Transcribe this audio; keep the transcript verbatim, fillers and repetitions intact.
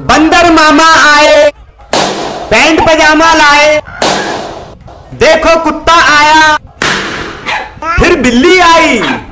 बंदर मामा आए, पैंट पजामा लाए, देखो कुत्ता आया, फिर बिल्ली आई।